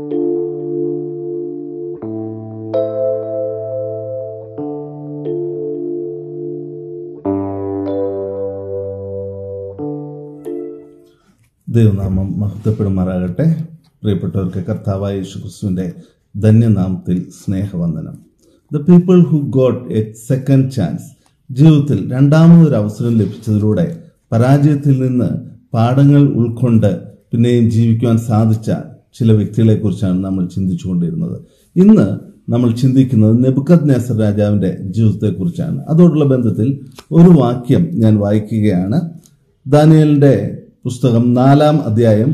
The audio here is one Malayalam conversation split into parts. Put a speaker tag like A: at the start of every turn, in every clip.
A: ദൈവനാമം മഹത്വപ്പെടുമാറാകട്ടെ. പ്രിയപ്പെട്ടവർക്ക് കർത്താവായ യേശുക്രിസ്തുവിന്റെ ധന്യനാമത്തിൽ സ്നേഹവന്ദനം. The people who got a second chance, ജീവിതത്തിൽ രണ്ടാമതൊരു അവസരം ലഭിച്ചതിലൂടെ പരാജയത്തിൽ നിന്ന് പാഠങ്ങൾ ഉൾക്കൊണ്ട് പിന്നെയും ജീവിക്കുവാൻ സാധിച്ച ചില വ്യക്തികളെ കുറിച്ചാണ് നമ്മൾ ചിന്തിച്ചുകൊണ്ടിരുന്നത്. ഇന്ന് നമ്മൾ ചിന്തിക്കുന്നത് നെബൂഖദ്നേസർ രാജാവിന്റെ ജീവിതത്തെക്കുറിച്ചാണ്. അതോടുള്ള ബന്ധത്തിൽ ഒരു വാക്യം ഞാൻ വായിക്കുകയാണ്. ദാനിയേലിന്റെ പുസ്തകം 4-ാം അധ്യായം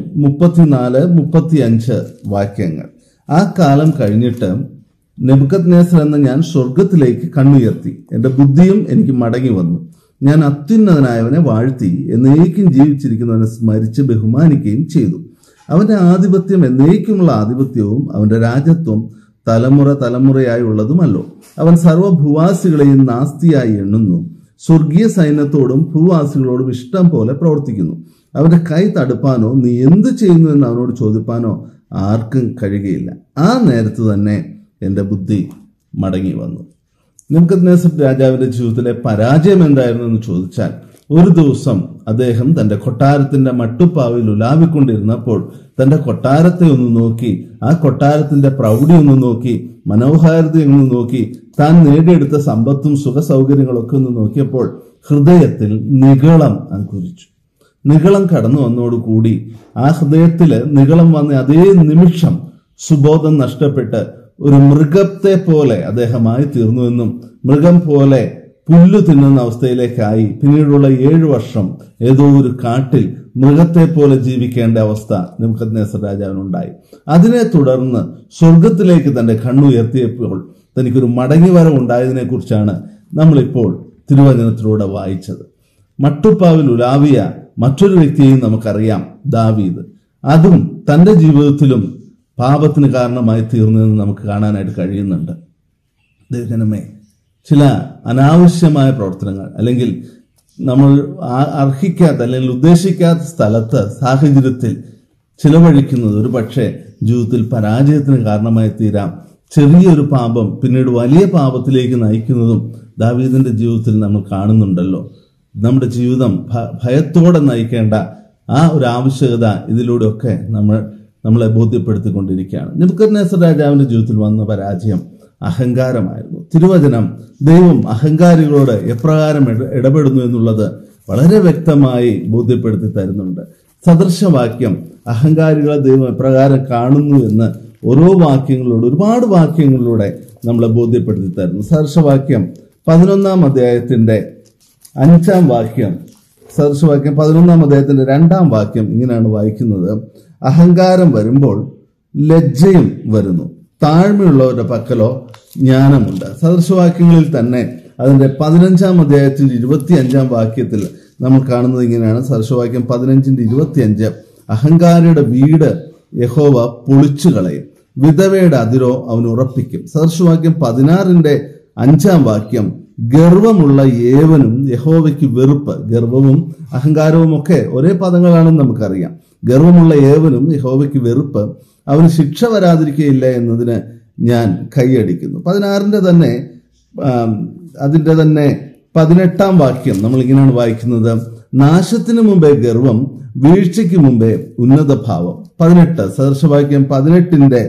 A: 34-35 വാക്യങ്ങൾ. ആ കാലം കഴിഞ്ഞിട്ട് നെബൂഖദ്നേസർ എന്ന ഞാൻ സ്വർഗത്തിലേക്ക് കണ്ണുയർത്തി, എന്റെ ബുദ്ധിയും എനിക്ക് മടങ്ങി വന്നു. ഞാൻ അത്യുന്നതനായവനെ വാഴ്ത്തി, എന്നേക്കും ജീവിച്ചിരിക്കുന്നവനെ സ്മരിച്ച് ബഹുമാനിക്കുകയും ചെയ്തു. അവന്റെ ആധിപത്യം എന്നേക്കുമുള്ള ആധിപത്യവും അവന്റെ രാജത്വം തലമുറ തലമുറയായി ഉള്ളതുമല്ലോ. അവൻ സർവ്വഭൂവാസികളെയും നാസ്തിയായി എണ്ണുന്നു. സ്വർഗീയ സൈന്യത്തോടും ഭൂവാസികളോടും ഇഷ്ടം പോലെ പ്രവർത്തിക്കുന്നു. അവന്റെ കൈ തടുപ്പാനോ നീ എന്ത് ചെയ്യുന്നു എന്ന് അവനോട് ചോദിപ്പാനോ ആർക്കും കഴിയുകയില്ല. ആ നേരത്ത് തന്നെ എന്റെ ബുദ്ധി മടങ്ങി വന്നു. നെബൂഖദ്നേസർ രാജാവിന്റെ ജീവിതത്തിലെ പരാജയം എന്തായിരുന്നു എന്ന് ചോദിച്ചാൽ, ഒരു ദിവസം അദ്ദേഹം തന്റെ കൊട്ടാരത്തിന്റെ മട്ടുപ്പാവിൽ ഉലാവിക്കൊണ്ടിരുന്നപ്പോൾ തന്റെ കൊട്ടാരത്തെ ഒന്ന് നോക്കി, ആ കൊട്ടാരത്തിന്റെ പ്രൗഢി ഒന്ന് നോക്കി, മനോഹാരിത ഒന്ന് നോക്കി, താൻ നേടിയെടുത്ത സമ്പത്തും സുഖ സൗകര്യങ്ങളൊക്കെ ഒന്ന് നോക്കിയപ്പോൾ ഹൃദയത്തിൽ നിഗളം അങ്കുരിച്ചു. നിഗളം കടന്നു വന്നതോടുകൂടി ആ ഹൃദയത്തില് നിഗളം വന്ന അതേ നിമിഷം സുബോധം നഷ്ടപ്പെട്ട് ഒരു മൃഗത്തെ പോലെ അദ്ദേഹമായി തീർന്നുവെന്നും, മൃഗം പോലെ പുല്ലു തിന്നുന്ന അവസ്ഥയിലേക്കായി പിന്നീടുള്ള 7 വർഷം ഏതോ ഒരു കാട്ടിൽ മൃഗത്തെ പോലെ ജീവിക്കേണ്ട അവസ്ഥ നെബൂഖദ്നേസർ രാജാവിനുണ്ടായി. അതിനെ തുടർന്ന് സ്വർഗത്തിലേക്ക് തന്റെ കണ്ണുയർത്തിയപ്പോൾ തനിക്കൊരു മടങ്ങിവരവ് ഉണ്ടായതിനെ കുറിച്ചാണ് നമ്മളിപ്പോൾ തിരുവചനത്തിലൂടെ വായിച്ചത്. മട്ടുപ്പാവിൽ ഉലാവിയ മറ്റൊരു വ്യക്തിയെയും നമുക്കറിയാം, ദാവീദ്. അതും തന്റെ ജീവിതത്തിലും പാപത്തിന് കാരണമായി തീർന്നതെന്ന് നമുക്ക് കാണാനായിട്ട് കഴിയുന്നുണ്ട്. ദൈവജനമേ, ചില അനാവശ്യമായ പ്രവർത്തനങ്ങൾ അല്ലെങ്കിൽ നമ്മൾ അർഹിക്കാത്ത അല്ലെങ്കിൽ ഉദ്ദേശിക്കാത്ത സ്ഥലത്ത് സാഹചര്യത്തിൽ ചിലവഴിക്കുന്നത് ഒരു പക്ഷേ ജീവിതത്തിൽ പരാജയത്തിന് കാരണമായി തീരാം. ചെറിയൊരു പാപം പിന്നീട് വലിയ പാപത്തിലേക്ക് നയിക്കുന്നതും ദാവീദിന്റെ ജീവിതത്തിൽ നമ്മൾ കാണുന്നുണ്ടല്ലോ. നമ്മുടെ ജീവിതം ഭയത്തോടെ നയിക്കേണ്ട ആ ഒരു ആവശ്യകത ഇതിലൂടെയൊക്കെ നമ്മളെ ബോധ്യപ്പെടുത്തിക്കൊണ്ടിരിക്കുകയാണ്. നെബൂഖദ്നേസർ രാജാവിന്റെ ജീവിതത്തിൽ വന്ന പരാജയം അഹങ്കാരമായിരുന്നു. തിരുവചനം ദൈവം അഹങ്കാരികളോട് എപ്രകാരം ഇടപെടുന്നു എന്നുള്ളത് വളരെ വ്യക്തമായി ബോധ്യപ്പെടുത്തി തരുന്നുണ്ട്. സദൃശവാക്യം അഹങ്കാരികളെ ദൈവം എപ്രകാരം കാണുന്നു എന്ന് ഓരോ വാക്യങ്ങളിലൂടെ, ഒരുപാട് വാക്യങ്ങളിലൂടെ നമ്മളെ ബോധ്യപ്പെടുത്തി തരുന്നു. സദൃശവാക്യം 11-ാം അധ്യായത്തിന്റെ 5-ാം വാക്യം, സദൃശവാക്യം 11-ാം അധ്യായത്തിന്റെ 2-ാം വാക്യം ഇങ്ങനെയാണ് വായിക്കുന്നത്: അഹങ്കാരം വരുമ്പോൾ ലജ്ജയും വരുന്നു, താഴ്മയുള്ളവരുടെ പക്കലോ ജ്ഞാനമുണ്ട്. സദൃശവാക്യങ്ങളിൽ തന്നെ അതിന്റെ 15-ാം അധ്യായത്തിന്റെ 25-ാം വാക്യത്തിൽ നമ്മൾ കാണുന്നത് ഇങ്ങനെയാണ്. സദൃശവാക്യം 15-25: അഹങ്കാരിയുടെ വീട് യഹോവ പൊളിച്ചു കളയും, വിധവയുടെ അതിരോ അവൻ ഉറപ്പിക്കും. സദൃശവാക്യം 16-ന്റെ 5-ാം വാക്യം: ഗർവമുള്ള ഏവനും യഹോവയ്ക്ക് വെറുപ്പ്. ഗർവവും അഹങ്കാരവും ഒക്കെ ഒരേ പദങ്ങളാണെന്ന് നമുക്കറിയാം. ഗർവമുള്ള ഏവനും യഹോവയ്ക്ക് വെറുപ്പ്, അവന് ശിക്ഷ വരാതിരിക്കുകയില്ല എന്നതിന് ഞാൻ കൈയടിക്കുന്നു. 16-ന്റെ തന്നെ അതിന്റെ തന്നെ 18-ാം വാക്യം നമ്മൾ ഇങ്ങനെയാണ് വായിക്കുന്നത്: നാശത്തിന് മുമ്പേ ഗർവം, വീഴ്ചയ്ക്ക് മുമ്പേ ഉന്നത ഭാവം. 18 സദൃശവാക്യം 18-ന്റെ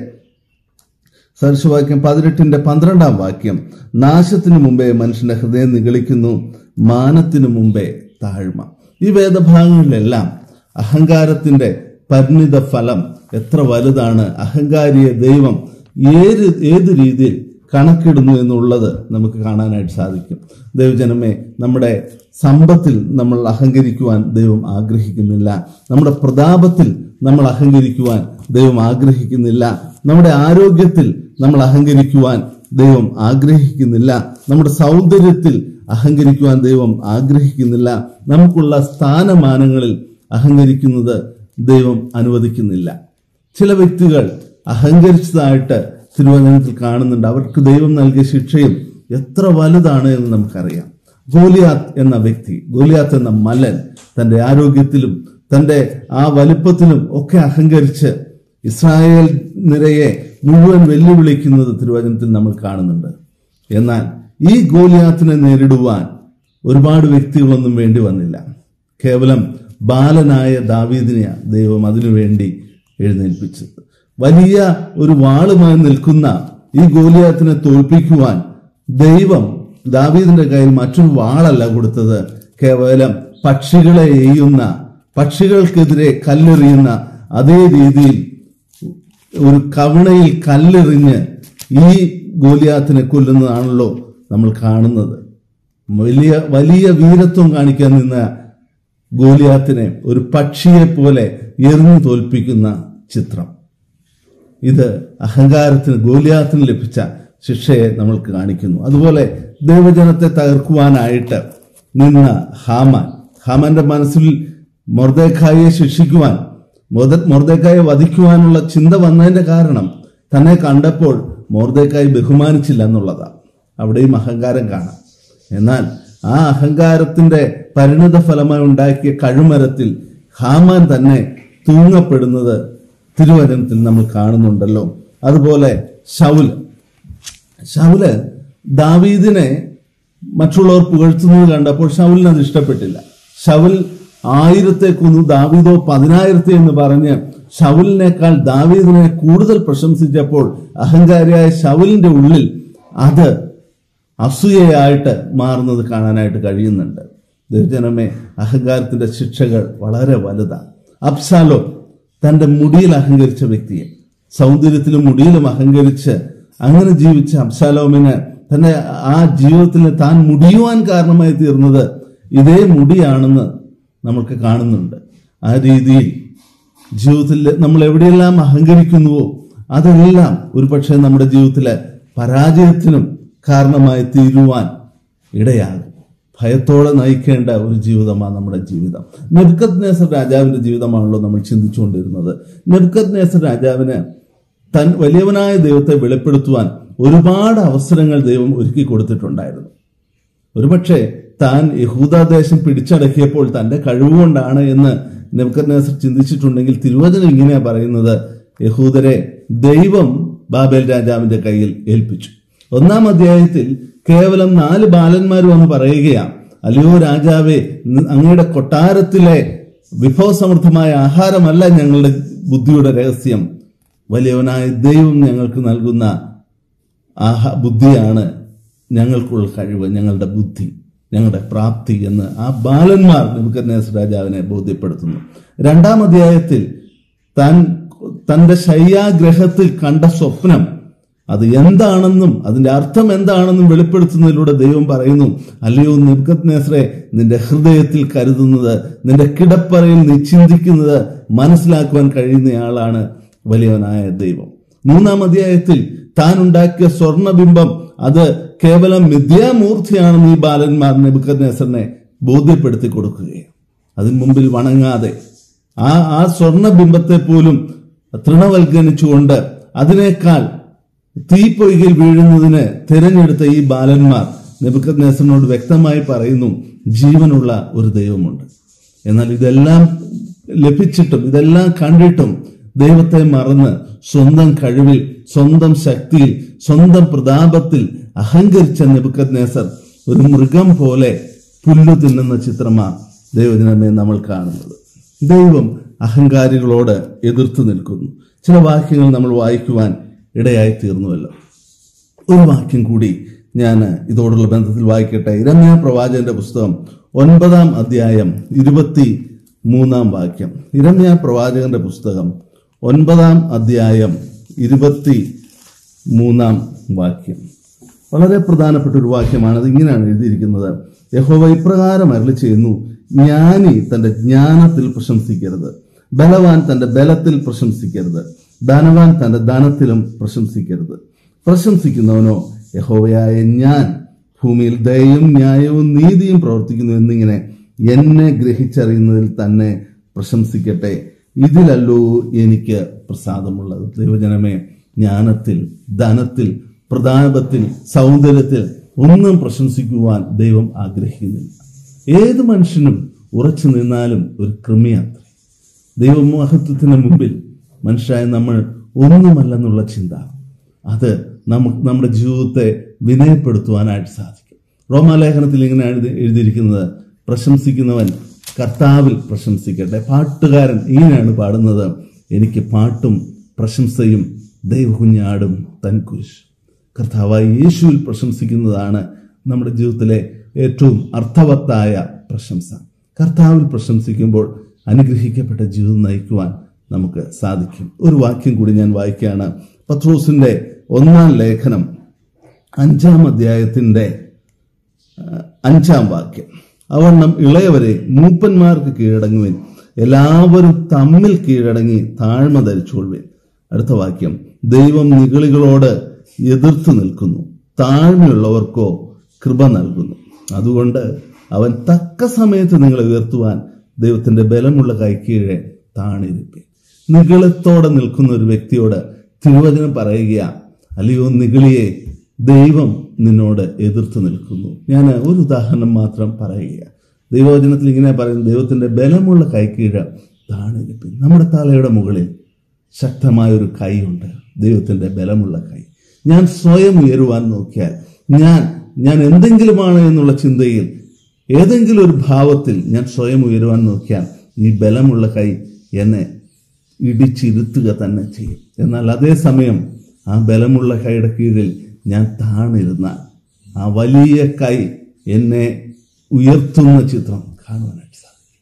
A: 12-ാം വാക്യം: നാശത്തിനു മുമ്പേ മനുഷ്യന്റെ ഹൃദയം നിഗളിക്കുന്നു, മാനത്തിനു മുമ്പേ താഴ്മ. ഈ വേദഭാഗങ്ങളിലെല്ലാം അഹങ്കാരത്തിന്റെ പരിണിത ഫലം എത്ര വലുതാണ്, അഹങ്കാരിയെ ദൈവം ഏത് രീതിയിൽ കണക്കിടുന്നു എന്നുള്ളത് നമുക്ക് കാണാനായിട്ട് സാധിക്കും. ദൈവജനമേ, നമ്മുടെ സമ്പത്തിൽ നമ്മൾ അഹങ്കരിക്കുവാൻ ദൈവം ആഗ്രഹിക്കുന്നില്ല. നമ്മുടെ പ്രതാപത്തിൽ നമ്മൾ അഹങ്കരിക്കുവാൻ ദൈവം ആഗ്രഹിക്കുന്നില്ല. നമ്മുടെ ആരോഗ്യത്തിൽ നമ്മൾ അഹങ്കരിക്കുവാൻ ദൈവം ആഗ്രഹിക്കുന്നില്ല. നമ്മുടെ സൗന്ദര്യത്തിൽ അഹങ്കരിക്കുവാൻ ദൈവം ആഗ്രഹിക്കുന്നില്ല. നമുക്കുള്ള സ്ഥാനമാനങ്ങളിൽ അഹങ്കരിക്കുന്നത് ദൈവം അനുവദിക്കുന്നില്ല. ചില വ്യക്തികൾ അഹങ്കരിച്ചതായിട്ട് തിരുവചനത്തിൽ കാണുന്നുണ്ട്. അവർക്ക് ദൈവം നൽകിയ ശിക്ഷയും എത്ര വലുതാണ് എന്ന് നമുക്കറിയാം. ഗോലിയാത്ത് എന്ന വ്യക്തി, ഗോലിയാത്ത് എന്ന മല്ലൻ തന്റെ ആരോഗ്യത്തിലും തന്റെ ആ വലിപ്പത്തിലും ഒക്കെ അഹങ്കരിച്ച് ഇസ്രായേൽ നിരയെ മുഴുവൻ വെല്ലുവിളിക്കുന്നത് തിരുവചനത്തിൽ നമ്മൾ കാണുന്നുണ്ട്. എന്നാൽ ഈ ഗോലിയാത്തിനെ നേരിടുവാൻ ഒരുപാട് വ്യക്തികളൊന്നും വേണ്ടി വന്നില്ല. കേവലം ബാലനായ ദാവീദിനെയാണ് ദൈവം അതിനുവേണ്ടി എഴുന്നേൽപ്പിച്ചത്. വലിയ ഒരു വാളുമായി നിൽക്കുന്ന ഈ ഗോലിയാത്തിനെ തോൽപ്പിക്കുവാൻ ദൈവം ദാവീദിന്റെ കയ്യിൽ മറ്റൊരു വാളല്ല കൊടുത്തത്. കേവലം പക്ഷികളെ എയ്യുന്ന, പക്ഷികൾക്കെതിരെ കല്ലെറിയുന്ന അതേ രീതിയിൽ ഒരു കവിണയിൽ കല്ലെറിഞ്ഞ് ഈ ഗോലിയാത്തിനെ കൊല്ലുന്നതാണല്ലോ നമ്മൾ കാണുന്നത്. വലിയ വീരത്വം കാണിക്കാൻ നിന്ന ഗോലിയാത്തിനെ ഒരു പക്ഷിയെ പോലെ എറിഞ്ഞു തോൽപ്പിക്കുന്ന ചിത്രം. ഇത് അഹങ്കാരത്തിന്, ഗോലിയാത്തിന് ലഭിച്ച ശിക്ഷയെ നമ്മൾക്ക് കാണിക്കുന്നു. അതുപോലെ ദൈവജനത്തെ തകർക്കുവാനായിട്ട് നിന്ന ഹാമാന്റെ മനസ്സിൽ മൊർദെഖായിയെ ശിക്ഷിക്കുവാൻ, മൊർദെഖായിയെ വധിക്കുവാനുള്ള ചിന്ത വന്നതിന്റെ കാരണം തന്നെ കണ്ടപ്പോൾ മൊർദെഖായി ബഹുമാനിച്ചില്ല എന്നുള്ളതാണ്. അവിടെയും അഹങ്കാരം കാണാം. എന്നാൽ ആ അഹങ്കാരത്തിന്റെ പരിണിത ഫലമായി ഉണ്ടാക്കിയ കഴുമരത്തിൽ ഹാമാൻ തന്നെ തൂങ്ങപ്പെടുന്നത് തിരുവചനത്തിൽ നമ്മൾ കാണുന്നുണ്ടല്ലോ. അതുപോലെ ശൗല് ദാവീദിനെ മറ്റുള്ളവർ പുകഴ്ത്തുന്നത് കണ്ടപ്പോൾ ശൗലിന് അത് ഇഷ്ടപ്പെട്ടില്ല. ശൗൽ 1000 കൊന്നു, ദാവീദോ 10,000 എന്ന് പറഞ്ഞ് ശൗലിനേക്കാൾ ദാവീദിനെ കൂടുതൽ പ്രശംസിച്ചപ്പോൾ അഹങ്കാരിയായ ശൗലിന്റെ ഉള്ളിൽ അത് അസൂയയായിട്ട് മാറുന്നത് കാണാനായിട്ട് കഴിയുന്നുണ്ട്. ദൈവജനമേ, അഹങ്കാരത്തിന്റെ ശിക്ഷകൾ വളരെ വലുതാണ്. അബ്ശാലോം തന്റെ മുടിയിൽ അഹങ്കരിച്ച വ്യക്തിയെ, സൗന്ദര്യത്തിലും മുടിയിലും അഹങ്കരിച്ച് അങ്ങനെ ജീവിച്ച അബ്ശാലോമിന് തന്റെ ആ ജീവിതത്തിൽ താൻ മുടിയുവാൻ കാരണമായി തീർന്നത് ഇതേ മുടിയാണെന്ന് നമുക്ക് കാണുന്നുണ്ട്. ആ രീതിയിൽ ജീവിതത്തിൽ നമ്മൾ എവിടെയെല്ലാം അഹങ്കരിക്കുന്നുവോ അതെല്ലാം ഒരുപക്ഷെ നമ്മുടെ ജീവിതത്തിലെ പരാജയത്തിനും കാരണമായി തീരുവാൻ ഇടയാകും. ഭയത്തോടെ നയിക്കേണ്ട ഒരു ജീവിതമാണ് നമ്മുടെ ജീവിതം. നെബൂഖദ്നേസർ രാജാവിന്റെ ജീവിതമാണല്ലോ നമ്മൾ ചിന്തിച്ചുകൊണ്ടിരുന്നത്. നെബൂഖദ്നേസർ രാജാവിന് തൻ വലിയവനായ ദൈവത്തെ വെളിപ്പെടുത്തുവാൻ ഒരുപാട് അവസരങ്ങൾ ദൈവം ഒരുക്കി കൊടുത്തിട്ടുണ്ടായിരുന്നു. ഒരുപക്ഷെ താൻ യഹൂദാദേശം പിടിച്ചടക്കിയപ്പോൾ തന്റെ കഴിവുകൊണ്ടാണ് എന്ന് നെബൂഖദ്നേസർ ചിന്തിച്ചിട്ടുണ്ടെങ്കിൽ തിരുവചനം ഇങ്ങനെയാ പറയുന്നത്: യഹൂദരെ ദൈവം ബാബേൽ രാജാവിന്റെ കയ്യിൽ ഏൽപ്പിച്ചു. 1-ാം അധ്യായത്തിൽ കേവലം 4 ബാലന്മാർ വന്ന് പറയുകയാണ്, അല്ലയോ രാജാവേ, അങ്ങയുടെ കൊട്ടാരത്തിലെ വിഭവസമൃദ്ധമായ ആഹാരമല്ല ഞങ്ങളുടെ ബുദ്ധിയുടെ രഹസ്യം, വലിയവനായ ദൈവം ഞങ്ങൾക്ക് നൽകുന്ന ബുദ്ധിയാണ് ഞങ്ങൾക്കുള്ള കഴിവ്, ഞങ്ങളുടെ ബുദ്ധി, ഞങ്ങളുടെ പ്രാപ്തി എന്ന് ആ ബാലന്മാർ നെബൂഖദ്നേസർ രാജാവിനെ ബോധ്യപ്പെടുത്തുന്നു. 2-ാം അധ്യായത്തിൽ തന്റെ ശയ്യാഗ്രഹത്തിൽ കണ്ട സ്വപ്നം അത് എന്താണെന്നും അതിന്റെ അർത്ഥം എന്താണെന്നും വെളിപ്പെടുത്തുന്നതിലൂടെ ദൈവം പറയുന്നു, അല്ലയോ നെബൂഖദ്നേസറേ, നിന്റെ ഹൃദയത്തിൽ കരുതുന്നത്, നിന്റെ കിടപ്പറയിൽ നീ ചിന്തിക്കുന്നത് മനസ്സിലാക്കുവാൻ കഴിയുന്നയാളാണ് വലിയവനായ ദൈവം. 3-ാം അധ്യായത്തിൽ താൻ ഉണ്ടാക്കിയ സ്വർണബിംബം അത് കേവലം മിഥ്യാമൂർത്തിയാണെന്ന് ഈ ബാലന്മാർ നെബൂഖദ്നേസറിനെ ബോധ്യപ്പെടുത്തി കൊടുക്കുകയാണ്. അതിന് മുമ്പിൽ വണങ്ങാതെ ആ സ്വർണബിംബത്തെ പോലും തൃണവൽക്കരിച്ചുകൊണ്ട് അതിനേക്കാൾ തീപ്പൊയ്കയിൽ വീഴുന്നതിന് തിരഞ്ഞെടുത്ത ഈ ബാലന്മാർ നെബൂഖദ്നേസറിനോട് വ്യക്തമായി പറയുന്നു, ജീവനുള്ള ഒരു ദൈവമുണ്ട്. എന്നാൽ ഇതെല്ലാം ലഭിച്ചിട്ടും ഇതെല്ലാം കണ്ടിട്ടും ദൈവത്തെ മറന്ന് സ്വന്തം കഴിവിൽ, സ്വന്തം ശക്തിയിൽ, സ്വന്തം പ്രതാപത്തിൽ അഹങ്കരിച്ച നെബൂഖദ്നേസർ ഒരു മൃഗം പോലെ പുല്ലു തിന്നുന്ന ചിത്രമാണ് ദൈവജനമേ നമ്മൾ കാണുന്നത്. ദൈവം അഹങ്കാരികളോട് എതിർത്ത് നിൽക്കുന്നു. ചില വാക്യങ്ങൾ നമ്മൾ വായിക്കുവാൻ ഇടയായി തീർന്നുവല്ലോ. ഒരു വാക്യം കൂടി ഞാൻ ഇതോടുള്ള ബന്ധത്തിൽ വായിക്കട്ടെ. യിരെമ്യാ പ്രവാചകന്റെ പുസ്തകം 9-ാം അധ്യായം 23-ാം വാക്യം. യിരെമ്യാ പ്രവാചകന്റെ പുസ്തകം 9-ാം അധ്യായം 23-ാം വാക്യം വളരെ പ്രധാനപ്പെട്ട ഒരു വാക്യമാണ്. അത് ഇങ്ങനെയാണ് എഴുതിയിരിക്കുന്നത്: യഹോവ ഇപ്രകാരം അരുളി ചെയ്യുന്നു, ജ്ഞാനി തന്റെ ജ്ഞാനത്തിൽ പ്രശംസിക്കരുത്, ബലവാൻ തന്റെ ബലത്തിൽ പ്രശംസിക്കരുത്, ധനവാൻ തന്റെ ധനത്തിലും പ്രശംസിക്കരുത്. പ്രശംസിക്കുന്നവനോ യഹോവയായ ഞാൻ ഭൂമിയിൽ ദയയും ന്യായവും നീതിയും പ്രവർത്തിക്കുന്നു എന്നിങ്ങനെ എന്നെ ഗ്രഹിച്ചറിയുന്നതിൽ തന്നെ പ്രശംസിക്കട്ടെ, ഇതിലല്ലോ എനിക്ക് പ്രസാദമുള്ളത്. ദൈവജനമേ, ജ്ഞാനത്തിൽ, ധനത്തിൽ, പ്രതാപത്തിൽ, സൗന്ദര്യത്തിൽ ഒന്നും പ്രശംസിക്കുവാൻ ദൈവം ആഗ്രഹിക്കുന്നില്ല. ഏത് മനുഷ്യനും ഉറച്ചു നിന്നാലും ഒരു കൃമിയാത്ര. ദൈവമഹത്വത്തിന് മുമ്പിൽ മനുഷ്യരായ നമ്മൾ ഒന്നുമല്ലെന്നുള്ള ചിന്ത, അത് നമ്മുടെ ജീവിതത്തെ വിനയപ്പെടുത്തുവാനായിട്ട് സാധിക്കും. റോമാലേഖനത്തിൽ ഇങ്ങനെ എഴുതിയിരിക്കുന്നത്, പ്രശംസിക്കുന്നവൻ കർത്താവിൽ പ്രശംസിക്കട്ടെ. പാട്ടുകാരൻ ഇങ്ങനെയാണ് പാടുന്നത്, എനിക്ക് പാട്ടും പ്രശംസയും ദൈവകുഞ്ഞാടും തൻ കുരിശ്. കർത്താവായ യേശുവിൽ പ്രശംസിക്കുന്നതാണ് നമ്മുടെ ജീവിതത്തിലെ ഏറ്റവും അർത്ഥവത്തായ പ്രശംസ. കർത്താവിൽ പ്രശംസിക്കുമ്പോൾ അനുഗ്രഹിക്കപ്പെട്ട ജീവിതം നയിക്കുവാൻ നമുക്ക് സാധിക്കും. ഒരു വാക്യം കൂടി ഞാൻ വായിക്കുകയാണ്. പത്രോസിന്റെ 1-ാം ലേഖനം 5-ാം അധ്യായത്തിന്റെ 5-ാം വാക്യം, അവണ്ണം ഇളയവരെ മൂപ്പന്മാർക്ക് കീഴടങ്ങുവിൻ, എല്ലാവരും തമ്മിൽ കീഴടങ്ങി താഴ്മ ധരിച്ചുകൊള്ളുവിൻ. അടുത്ത വാക്യം, ദൈവം നിഗളികളോട് എതിർത്തു നിൽക്കുന്നു, താഴ്മയുള്ളവർക്കോ കൃപ നൽകുന്നു. അതുകൊണ്ട് അവൻ തക്ക സമയത്ത് നിങ്ങളെ ഉയർത്തുവാൻ ദൈവത്തിന്റെ ബലമുള്ള കൈക്കീഴെ താണിരിപ്പി. നിഗളത്തോടെ നിൽക്കുന്ന ഒരു വ്യക്തിയോട് തിരുവചനം പറയുക, അല്ലയോ നിഗളിയെ, ദൈവം നിന്നോട് എതിർത്ത് നിൽക്കുന്നു. ഞാൻ ഒരു ഉദാഹരണം മാത്രം പറയുക. ദൈവവചനത്തിൽ ഇങ്ങനെ പറയുന്നു, ദൈവത്തിന്റെ ബലമുള്ള കൈക്കീഴ താണിരിപ്പി. നമ്മുടെ തലയുടെ മുകളിൽ ശക്തമായൊരു കൈയുണ്ട്, ദൈവത്തിന്റെ ബലമുള്ള കൈ. ഞാൻ സ്വയം ഉയരുവാൻ നോക്കിയാൽ, ഞാൻ എന്തെങ്കിലുമാണ് എന്നുള്ള ചിന്തയിൽ ഏതെങ്കിലും ഒരു ഭാവത്തിൽ ഞാൻ സ്വയം ഉയരുവാൻ നോക്കിയാൽ ഈ ബലമുള്ള കൈ എന്നെ ഇടിച്ചിരുത്തുക തന്നെ ചെയ്യും. എന്നാൽ അതേസമയം ആ ബലമുള്ള കൈയുടെ കീഴിൽ ഞാൻ താണിരുന്നാൽ ആ വലിയ കൈ എന്നെ ഉയർത്തുന്ന ചിത്രം കാണുവാനായിട്ട് സാധിക്കും.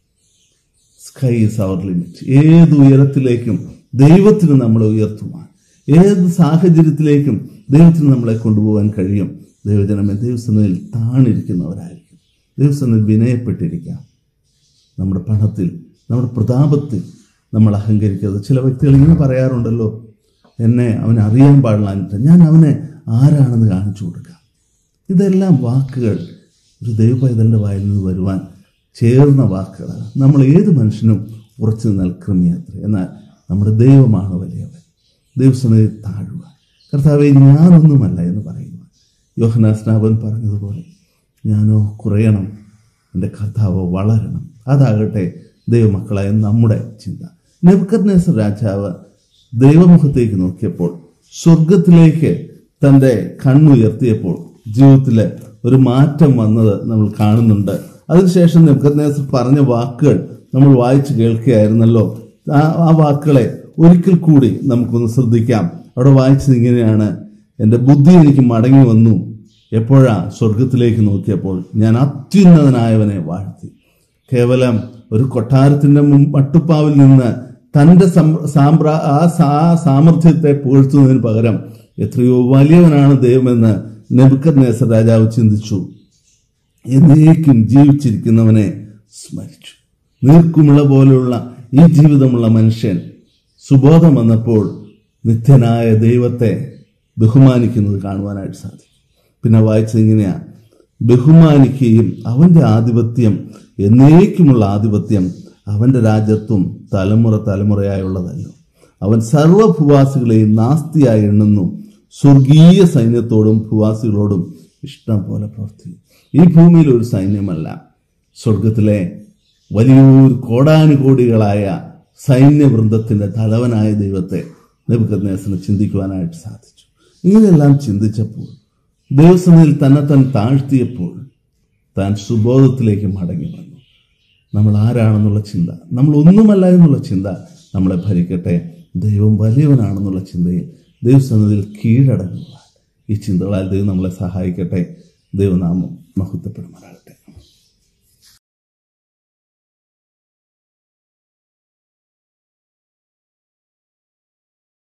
A: Sky is our limit. ഏത് ഉയരത്തിലേക്കും ദൈവത്തിന് നമ്മളെ ഉയർത്തുവാൻ, ഏത് സാഹചര്യത്തിലേക്കും ദൈവത്തിന് നമ്മളെ കൊണ്ടുപോകാൻ കഴിയും. ദൈവജനമേ, ദൈവസന്നിധിയിൽ താണിരിക്കുന്നവരായിരിക്കും. ദൈവസന്നിധിയിൽ വിനയപ്പെട്ടിരിക്കാം. നമ്മുടെ പണത്തിൽ, നമ്മുടെ പ്രതാപത്തിൽ നമ്മൾ അഹങ്കരിക്കരുത്. ചില വ്യക്തികൾ ഇങ്ങനെ പറയാറുണ്ടല്ലോ, എന്നെ അവനെ അറിയാൻ പാടില്ല, ഞാൻ അവനെ ആരാണെന്ന് കാണിച്ചു കൊടുക്കാം. ഇതെല്ലാം വാക്കുകൾ ഒരു ദൈവപൈതലിന്റെ വായിൽ നിന്ന് വരുവാൻ ചേർന്ന വാക്കുകളാണ്. നമ്മൾ ഏത് മനുഷ്യനും ഉറച്ചു നിൽക്കുന്നത്ര, എന്നാൽ നമ്മുടെ ദൈവമാണ് വലിയവൻ. ദൈവസന്നിധിയിൽ താഴുക. കർത്താവേ, ഞാനൊന്നുമല്ല എന്ന് പറയുക. യോഹന്നാൻ സ്നാപകൻ പറഞ്ഞതുപോലെ, ഞാനോ കുറയണം, എൻ്റെ കർത്താവോ വളരണം. അതാകട്ടെ ദൈവമക്കളായ നമ്മുടെ ചിന്ത. നെബൂഖദ്നേസർ രാജാവ് ദൈവമുഖത്തേക്ക് നോക്കിയപ്പോൾ, സ്വർഗത്തിലേക്ക് തൻ്റെ കണ്ണുയർത്തിയപ്പോൾ ജീവിതത്തില് ഒരു മാറ്റം വന്നത് നമ്മൾ കാണുന്നുണ്ട്. അതിനുശേഷം നെബൂഖദ്നേസർ പറഞ്ഞ വാക്കുകൾ നമ്മൾ വായിച്ചു കേൾക്കുകയായിരുന്നല്ലോ. ആ വാക്കുകളെ ഒരിക്കൽ കൂടി നമുക്കൊന്ന് ശ്രദ്ധിക്കാം. അവിടെ വായിച്ചത് ഇങ്ങനെയാണ്, എൻ്റെ ബുദ്ധി എനിക്ക് മടങ്ങി വന്നു. എപ്പോഴാ? സ്വർഗത്തിലേക്ക് നോക്കിയപ്പോൾ ഞാൻ അത്യുന്നതനായവനെ വാഴ്ത്തി. കേവലം ഒരു കൊട്ടാരത്തിന്റെ മട്ടുപ്പാവിൽ നിന്ന് തന്റെ സാമർഥ്യത്തെ പുകഴ്ത്തുന്നതിന് പകരം എത്രയോ വലിയവനാണ് ദൈവമെന്ന് നെബൂഖദ്നേസർ രാജാവ് ചിന്തിച്ചു. എന്നേക്കും ജീവിച്ചിരിക്കുന്നവനെ സ്മരിച്ചു. നീർക്കുമിള പോലെയുള്ള ഈ ജീവിതമുള്ള മനുഷ്യൻ സുബോധം വന്നപ്പോൾ നിത്യനായ ദൈവത്തെ ബഹുമാനിക്കുന്നത് കാണുവാനായിട്ട് സാധിക്കും. പിന്നെ വായിച്ചത് ഇങ്ങനെയാ, ബഹുമാനിക്കുകയും അവന്റെ ആധിപത്യം എന്നേക്കുമുള്ള ആധിപത്യം, അവന്റെ രാജ്യത്വം തലമുറ തലമുറയായുള്ളതല്ലോ. അവൻ സർവഭൂവാസികളെയും നാസ്തിയായി എണ്ണുന്നു. സ്വർഗീയ സൈന്യത്തോടും ഭൂവാസികളോടും ഇഷ്ടം പോലെ പ്രവർത്തിക്കും. ഈ ഭൂമിയിൽ ഒരു സൈന്യമല്ല, സ്വർഗത്തിലെ വലിയൊരു കോടാനുകോടികളായ സൈന്യവൃന്ദത്തിന്റെ തലവനായ ദൈവത്തെ നെബൂഖദ്നേസറിന് ചിന്തിക്കുവാനായിട്ട് സാധിച്ചു. ഇങ്ങനെയെല്ലാം ചിന്തിച്ചപ്പോൾ, ദൈവസന്നിധിയിൽ തന്നെ താഴ്ത്തിയപ്പോൾ, താൻ സുബോധത്തിലേക്ക് മടങ്ങി വന്നു. നമ്മൾ ആരാണെന്നുള്ള ചിന്ത, നമ്മൾ ഒന്നുമല്ല എന്നുള്ള ചിന്ത നമ്മളെ ഭരിക്കട്ടെ. ദൈവം വലിയവനാണെന്നുള്ള ചിന്തയിൽ ദൈവസന്നിധിയിൽ കീഴടങ്ങുക. ഈ ചിന്തകളാൽ ദൈവം നമ്മളെ സഹായിക്കട്ടെ. ദൈവനാമം മഹത്വപ്പെടുമാറാകട്ടെ.